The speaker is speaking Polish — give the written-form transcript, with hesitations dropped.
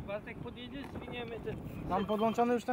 Bartek podjedzie, zwiniemy ten... Mam podłączony już ten